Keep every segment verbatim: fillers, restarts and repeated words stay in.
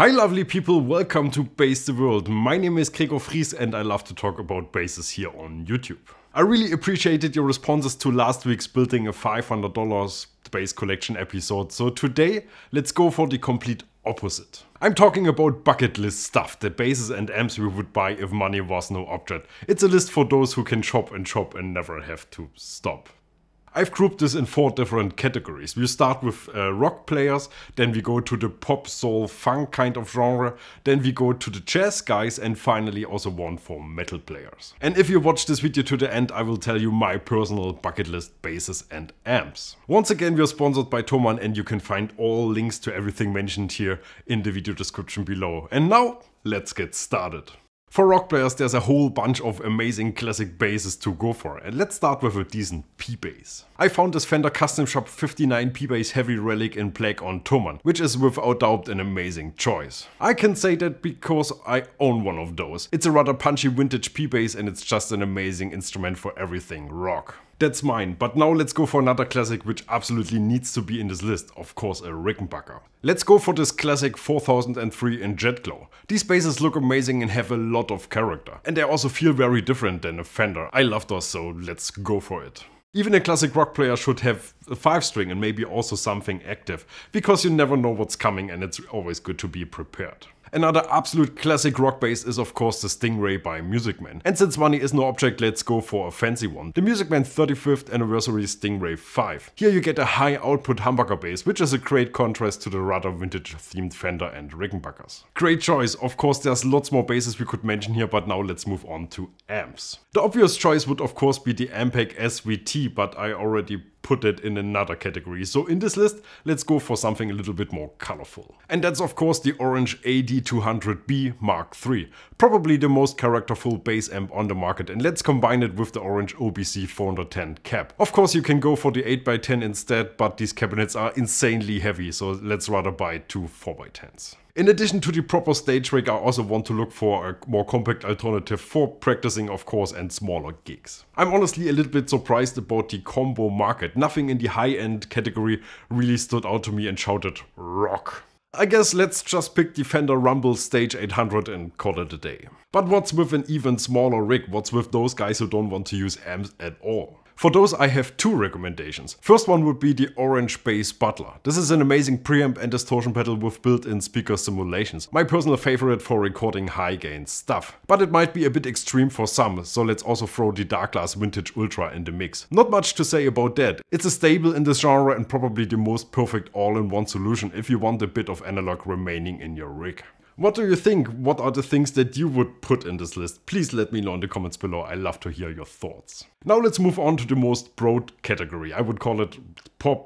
Hi lovely people, welcome to Bass the World. My name is Gregor Fries and I love to talk about basses here on YouTube. I really appreciated your responses to last week's building a five hundred dollar bass collection episode, so today let's go for the complete opposite. I'm talking about bucket list stuff, the basses and amps we would buy if money was no object. It's a list for those who can shop and shop and never have to stop. I've grouped this in four different categories. We start with uh, rock players, then we go to the pop, soul, funk kind of genre, then we go to the jazz guys, and finally also one for metal players. And if you watch this video to the end, I will tell you my personal bucket list basses and amps. Once again, we are sponsored by Thomann and you can find all links to everything mentioned here in the video description below. And now, let's get started. For rock players, there's a whole bunch of amazing classic basses to go for, and let's start with a decent P-bass. I found this Fender Custom Shop fifty-nine P-bass Heavy Relic in black on Thomann, which is without doubt an amazing choice. I can say that because I own one of those. It's a rather punchy vintage P-bass and it's just an amazing instrument for everything rock. That's mine, but now let's go for another classic which absolutely needs to be in this list, of course a Rickenbacker. Let's go for this classic four thousand three in Jet Glow. These basses look amazing and have a lot of character. And they also feel very different than a Fender. I love those, so let's go for it. Even a classic rock player should have a five string and maybe also something active, because you never know what's coming and it's always good to be prepared. Another absolute classic rock bass is of course the Stingray by Music Man. And since money is no object, let's go for a fancy one. The Music Man thirty-fifth Anniversary Stingray five. Here you get a high output humbucker bass, which is a great contrast to the rather vintage themed Fender and Rickenbackers. Great choice. Of course there's lots more basses we could mention here, but now let's move on to amps. The obvious choice would of course be the Ampeg S V T, but I already put it in another category. So in this list, let's go for something a little bit more colorful. And that's of course the orange A D two hundred B Mark three. Probably the most characterful bass amp on the market, and let's combine it with the orange O B C four ten cab. Of course you can go for the eight by ten instead, but these cabinets are insanely heavy, so let's rather buy two four by tens. In addition to the proper stage rig, I also want to look for a more compact alternative for practicing of course and smaller gigs. I'm honestly a little bit surprised about the combo market. Nothing in the high-end category really stood out to me and shouted rock. I guess let's just pick the Fender Rumble Stage eight hundred and call it a day. But what's with an even smaller rig? What's with those guys who don't want to use amps at all? For those I have two recommendations. First one would be the Orange Bass Butler. This is an amazing preamp and distortion pedal with built-in speaker simulations. My personal favorite for recording high gain stuff. But it might be a bit extreme for some, so let's also throw the Darkglass Vintage Ultra in the mix. Not much to say about that. It's a staple in this genre and probably the most perfect all-in-one solution if you want a bit of analog remaining in your rig. What do you think? What are the things that you would put in this list? Please let me know in the comments below. I love to hear your thoughts. Now let's move on to the most broad category. I would call it pop,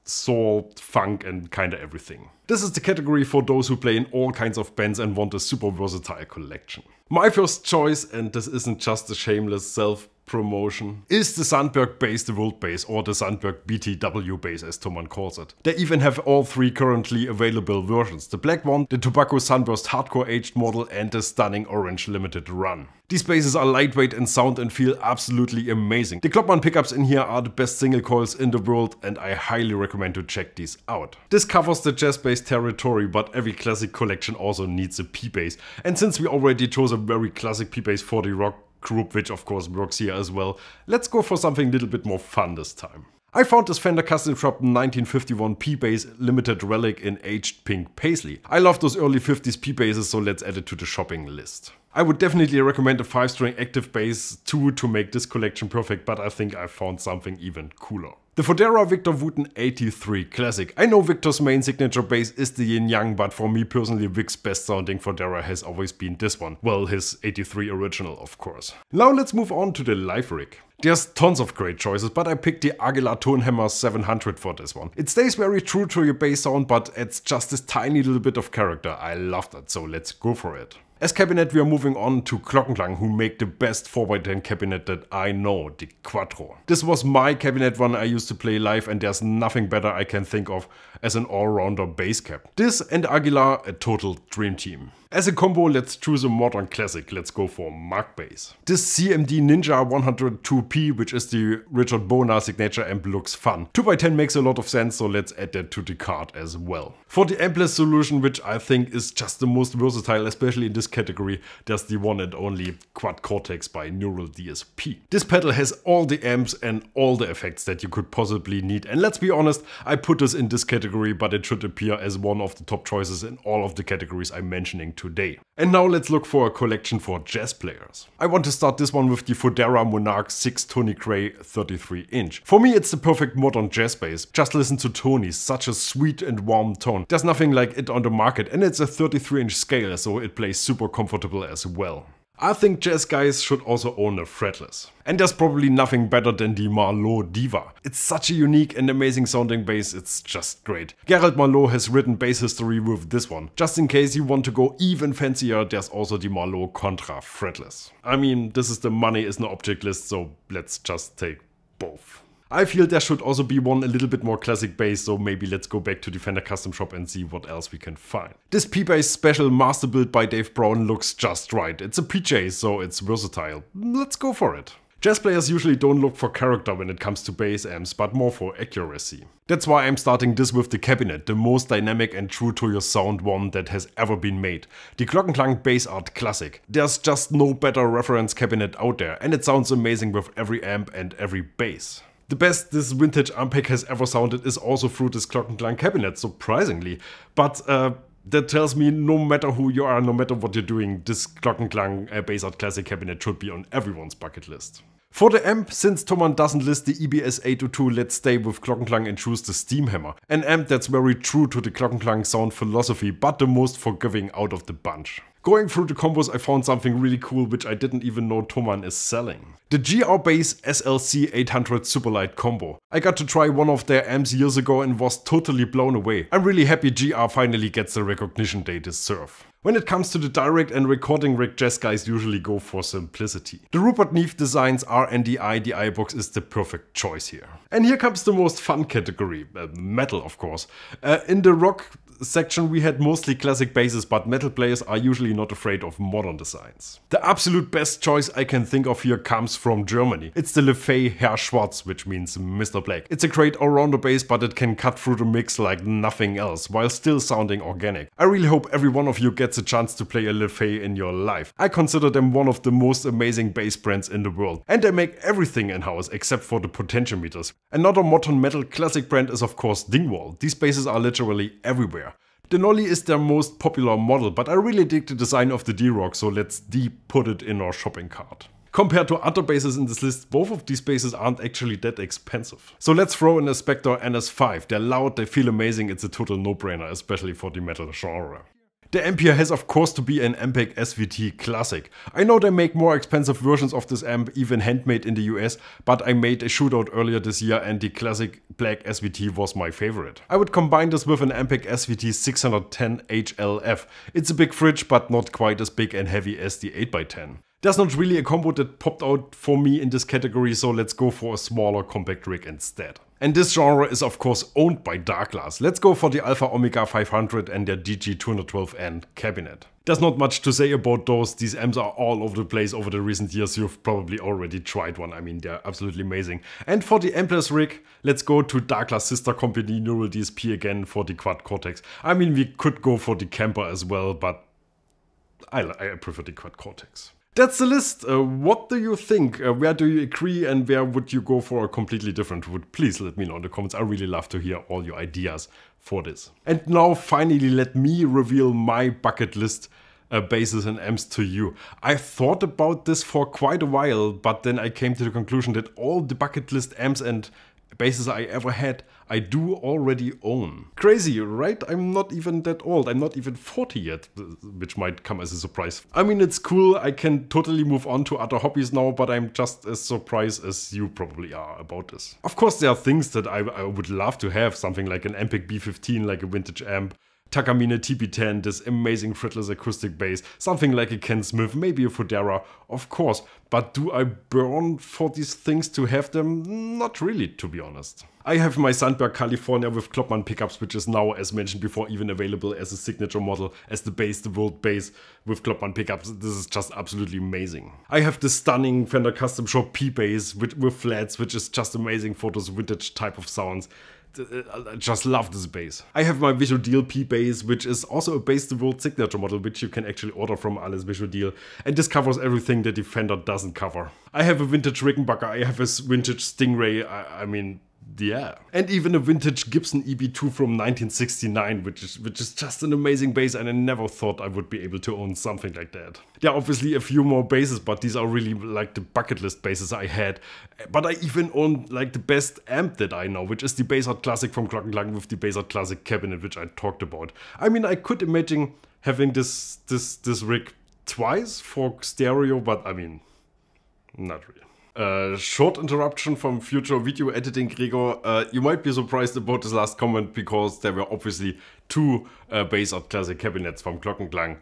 soul, funk and kinda everything. This is the category for those who play in all kinds of bands and want a super versatile collection. My first choice, and this isn't just a shameless self promotion, is the Sandberg Bass the World bass, or the Sandberg B T W bass as Thomann calls it. They even have all three currently available versions, the black one, the Tobacco Sunburst Hardcore Aged model and the stunning Orange Limited Run. These basses are lightweight and sound and feel absolutely amazing. The Klopman pickups in here are the best single coils in the world and I highly recommend to check these out. This covers the jazz bass territory, but every classic collection also needs a P-bass, and since we already chose a very classic P-bass for the rock group, which of course works here as well, let's go for something a little bit more fun this time. I found this Fender Custom Shop nineteen fifty-one P-bass Limited Relic in aged pink paisley. I love those early fifties P-basses, so let's add it to the shopping list. I would definitely recommend a five string active bass too to make this collection perfect, but I think I found something even cooler. The Fodera Victor Wooten eighty-three Classic. I know Victor's main signature bass is the Yin Yang, but for me personally Vic's best sounding Fodera has always been this one. Well, his eighty-three original of course. Now let's move on to the live rig. There's tons of great choices, but I picked the Aguilar Tonehammer seven hundred for this one. It stays very true to your bass sound, but adds just this tiny little bit of character. I love that, so let's go for it. As cabinet we are moving on to Glockenklang, who make the best four by ten cabinet that I know, the Quattro. This was my cabinet one I used to play live and there's nothing better I can think of as an all-rounder bass cab. This and Aguilar, a total dream team. As a combo, let's choose a modern classic. Let's go for Mark Bass. This C M D Ninja one oh two P, which is the Richard Bona signature amp, looks fun. two by ten makes a lot of sense, so let's add that to the card as well. For the ampless solution, which I think is just the most versatile, especially in this category, there's the one and only Quad Cortex by Neural D S P. This pedal has all the amps and all the effects that you could possibly need, and let's be honest, I put this in this category, but it should appear as one of the top choices in all of the categories I'm mentioning today. And now let's look for a collection for jazz players. I want to start this one with the Fodera Monarch six Tony Gray thirty-three inch. For me, it's the perfect modern jazz bass. Just listen to Tony, such a sweet and warm tone. There's nothing like it on the market, and it's a thirty-three inch scale, so it plays super comfortable as well. I think jazz guys should also own a fretless. And there's probably nothing better than the Marleau Diva. It's such a unique and amazing sounding bass, it's just great. Gerald Marleau has written bass history with this one. Just in case you want to go even fancier, there's also the Marleau Contra fretless. I mean, this is the money is no object list, so let's just take both. I feel there should also be one a little bit more classic bass, so maybe let's go back to the Fender Custom Shop and see what else we can find. This P-Bass Special Master Build by Dave Brown looks just right. It's a P J, so it's versatile. Let's go for it. Jazz players usually don't look for character when it comes to bass amps, but more for accuracy. That's why I'm starting this with the Cabinet, the most dynamic and true to your sound one that has ever been made. The Glockenklang Bass Art Classic. There's just no better reference cabinet out there, and it sounds amazing with every amp and every bass. The best this vintage amp pack has ever sounded is also through this Glockenklang cabinet, surprisingly. But uh, that tells me no matter who you are, no matter what you're doing, this Glockenklang uh, Bass Art Classic cabinet should be on everyone's bucket list. For the amp, since Thomann doesn't list the E B S eight oh two, let's stay with Glockenklang and choose the Steamhammer. An amp that's very true to the Glockenklang sound philosophy, but the most forgiving out of the bunch. Going through the combos, I found something really cool which I didn't even know Thomann is selling. The G R Bass S L C eight hundred Superlight combo. I got to try one of their amps years ago and was totally blown away. I'm really happy G R finally gets the recognition they deserve. When it comes to the direct and recording rig, jazz guys usually go for simplicity. The Rupert Neve Designs R N D I D I box is the perfect choice here. And here comes the most fun category, uh, metal of course. Uh, in the rock section we had mostly classic basses, but metal players are usually not afraid of modern designs. The absolute best choice I can think of here comes from Germany. It's the LeFay Herr Schwarz, which means Mister Black. It's a great all-rounder bass, but it can cut through the mix like nothing else, while still sounding organic. I really hope every one of you gets a chance to play a LeFay in your life. I consider them one of the most amazing bass brands in the world, and they make everything in-house except for the potentiometers. Another modern metal classic brand is of course Dingwall. These basses are literally everywhere. The Nolly is their most popular model, but I really dig the design of the D-Rock, so let's D-put it in our shopping cart. Compared to other basses in this list, both of these basses aren't actually that expensive. So let's throw in a Spectre N S five. They're loud, they feel amazing, it's a total no-brainer, especially for the metal genre. The amp here has of course to be an M PEG S V T Classic. I know they make more expensive versions of this amp, even handmade in the U S, but I made a shootout earlier this year and the classic black S V T was my favorite. I would combine this with an M PEG S V T six ten H L F. It's a big fridge, but not quite as big and heavy as the eight by ten. There's not really a combo that popped out for me in this category, so let's go for a smaller compact rig instead. And this genre is of course owned by Darkglass. Let's go for the Alpha Omega five hundred and their D G two twelve N cabinet. There's not much to say about those, these amps are all over the place over the recent years, you've probably already tried one, I mean they're absolutely amazing. And for the ampless rig, let's go to Darkglass sister company Neural D S P again for the Quad Cortex. I mean we could go for the Camper as well, but I, I prefer the Quad Cortex. That's the list. Uh, what do you think? Uh, where do you agree and where would you go for a completely different route? Please let me know in the comments. I really love to hear all your ideas for this. And now finally let me reveal my bucket list uh, basses and amps to you. I thought about this for quite a while, but then I came to the conclusion that all the bucket list amps and basses I ever had, I do already own. Crazy, right? I'm not even that old. I'm not even forty yet, which might come as a surprise. I mean, it's cool. I can totally move on to other hobbies now, but I'm just as surprised as you probably are about this. Of course, there are things that I, I would love to have, something like an M PEG B fifteen, like a vintage amp. Takamine T P ten, this amazing fretless acoustic bass, something like a Ken Smith, maybe a Fodera, of course. But do I burn for these things to have them? Not really, to be honest. I have my Sandberg California with Klopman pickups, which is now, as mentioned before, even available as a signature model, as the Bass the World bass with Klopman pickups. This is just absolutely amazing. I have the stunning Fender Custom Shop P-Bass with, with flats, which is just amazing for those vintage type of sounds. I just love this bass. I have my Visual Deal P-Bass, which is also a Bass the World signature model, which you can actually order from Alles Visual Deal. And this covers everything that the Fender doesn't cover. I have a vintage Rickenbacker, I have a vintage Stingray, I, I mean, yeah. And even a vintage Gibson E B two from nineteen sixty-nine, which is which is just an amazing bass, and I never thought I would be able to own something like that. There are obviously a few more basses, but these are really like the bucket list basses I had. But I even own like the best amp that I know, which is the Bassart Classic from Glockenklang with the Bassart Classic cabinet, which I talked about. I mean, I could imagine having this this this rig twice for stereo, but I mean, not really. Uh, short interruption from future video editing, Gregor. Uh, you might be surprised about this last comment because there were obviously two uh, Bassart Classic cabinets from Glockenklang,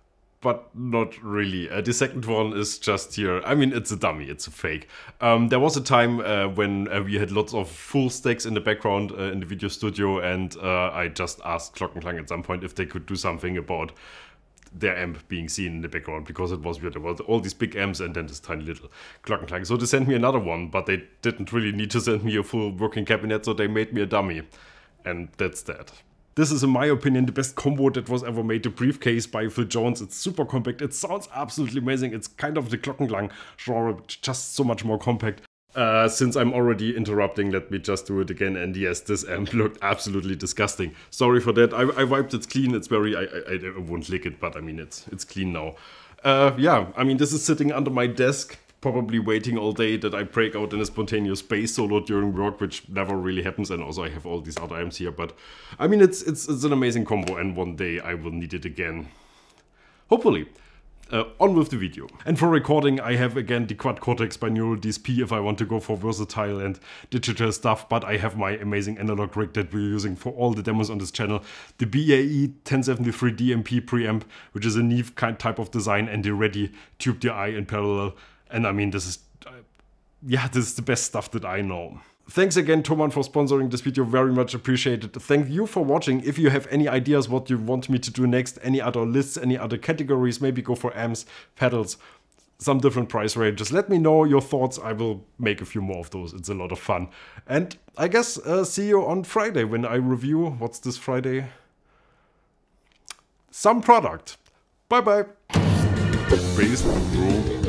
but not really. Uh, the second one is just here. I mean, it's a dummy, it's a fake. Um, there was a time uh, when uh, we had lots of full stacks in the background uh, in the video studio, and uh, I just asked Glockenklang at some point if they could do something about their amp being seen in the background, because it was weird. There were all these big amps and then this tiny little Glockenklang. So they sent me another one, but they didn't really need to send me a full working cabinet, so they made me a dummy. And that's that. This is, in my opinion, the best combo that was ever made. The briefcase by Phil Jones. It's super compact. It sounds absolutely amazing. It's kind of the Glockenklang genre, just so much more compact. Uh, since I'm already interrupting, let me just do it again. And yes, this amp looked absolutely disgusting. Sorry for that. I, I wiped it clean. It's very, I, I, I won't lick it, but I mean, it's it's clean now. Uh, yeah, I mean, this is sitting under my desk, probably waiting all day that I break out in a spontaneous bass solo during work, which never really happens. And also I have all these other amps here, but I mean, it's, it's, it's an amazing combo, and one day I will need it again. Hopefully. Uh, on with the video. And for recording, I have again the Quad Cortex by Neural D S P if I want to go for versatile and digital stuff, but I have my amazing analog rig that we're using for all the demos on this channel, the B A E ten seventy-three D M P preamp, which is a Neve kind type of design, and the Ready Tube D I in parallel. And I mean, this is, uh, yeah, this is the best stuff that I know. Thanks again, Thomann, for sponsoring this video, very much appreciated. Thank you for watching. If you have any ideas what you want me to do next, any other lists, any other categories, maybe go for amps, pedals, some different price ranges, let me know your thoughts. I will make a few more of those. It's a lot of fun. And I guess uh, see you on Friday when I review, what's this Friday? Some product. Bye bye. Bass the World.